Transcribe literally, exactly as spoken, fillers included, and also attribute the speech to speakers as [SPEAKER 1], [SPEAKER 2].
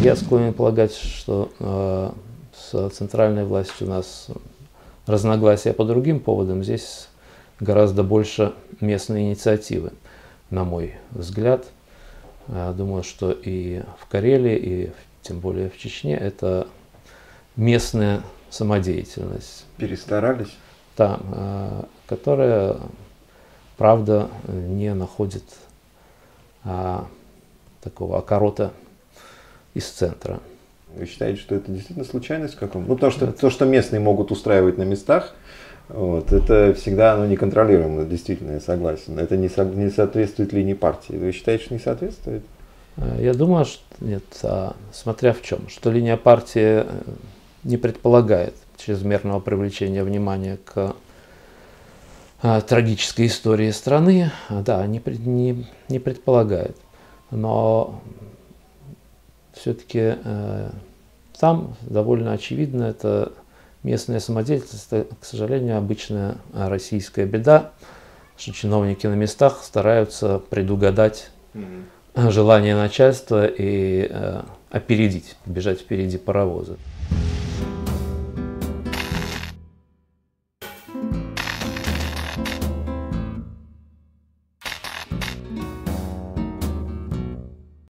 [SPEAKER 1] Я склонен полагать, что э, с центральной властью у нас разногласия по другим поводам. Здесь гораздо больше местной инициативы, на мой взгляд. Я думаю, что и в Карелии, и тем более в Чечне это местная самодеятельность.
[SPEAKER 2] Перестарались?
[SPEAKER 1] Да, э, которая, правда, не находит а, такого окорота из центра.
[SPEAKER 2] Вы считаете, что это действительно случайность в каком? Ну, потому что то, что местные могут устраивать на местах, вот, это всегда оно неконтролируемо, действительно, я согласен. Это не, со, не соответствует линии партии. Вы считаете, что не соответствует?
[SPEAKER 1] Я думаю, что нет, а, смотря в чем. Что линия партии не предполагает чрезмерного привлечения внимания к а, трагической истории страны. Да, не, не, не предполагает. Но все-таки э, там довольно очевидно, это местная самодеятельность, это, к сожалению, обычная российская беда, что чиновники на местах стараются предугадать mm-hmm. желание начальства и э, опередить, бежать впереди паровоза.